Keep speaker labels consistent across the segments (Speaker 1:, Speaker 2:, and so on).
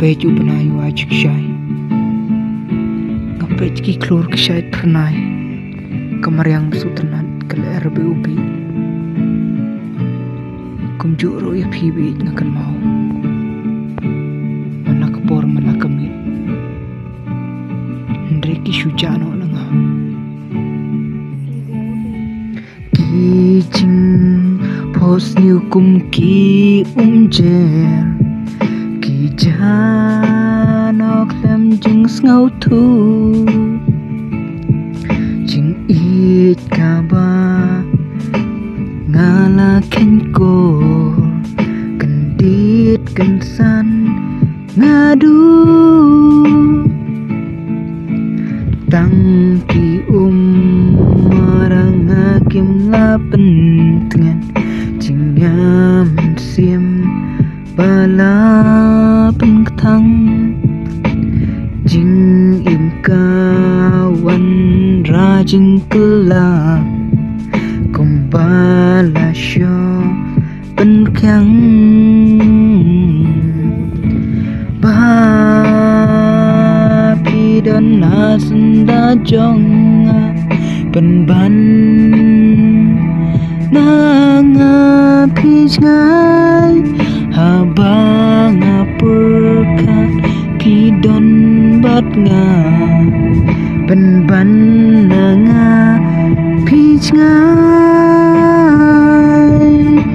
Speaker 1: Ngapej ubenay wajik syai, ngapej ki klur syai ternay, kamaryang sutenat kala RBUB. Kumjuro ya pibi ngakan mau, manakapor manakamit, Hendreki syujano nanga. Kijing pos nyukum ki umjer, Janok lem jing ngau thu jing it kaba ngala ken ko kendit kensan ngadu tang ki marang hakim la pentengan jing ngam sim bala pengtang jing im kawan rajing kela kumbala syo penkyang bapi dan nasenda jonga penban nanga pijngai habang apurkan kidon bat nga penban nga pich ngai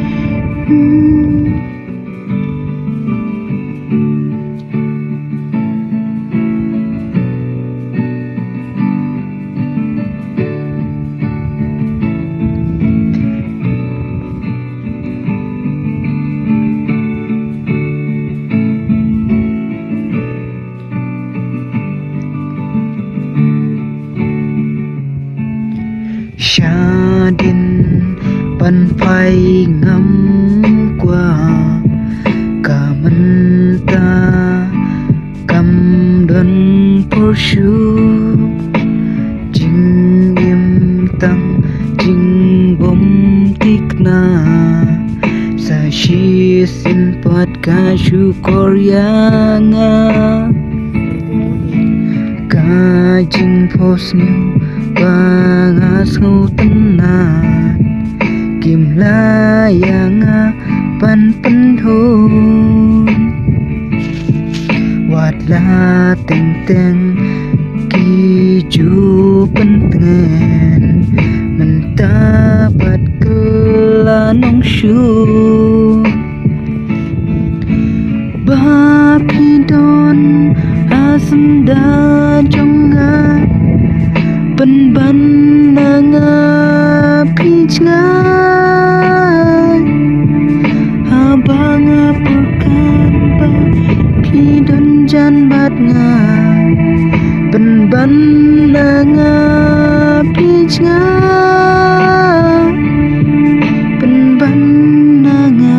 Speaker 1: Syadin pan pai ngam qua kamenta kam don porshu jing im tang jing bom tikna sa shi sin pat ka shu koryanga ka jing pos new bangas ngutenan kim layang pan penhun wat la teng teng ki ju pentengan mentapat kelanong syu bapidon asenda jonga penban nanga pijngai abang apurkan ba kidon jan bat nga penban nanga pijngai penban nanga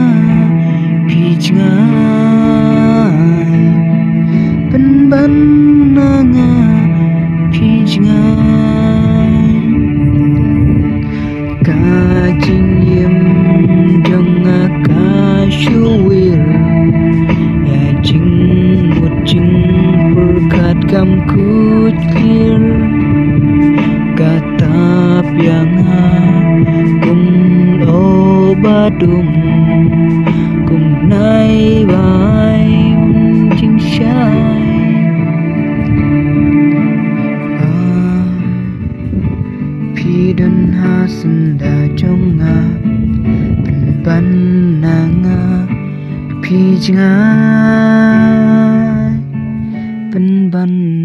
Speaker 1: pijngai penban nanga pijngai kajing yem jong akashuwir ya jing mut jing berkat kam kut clear katap yang kum obadum kum nai bai jing syai pidon hasenda jonga penban nanga pijngai penban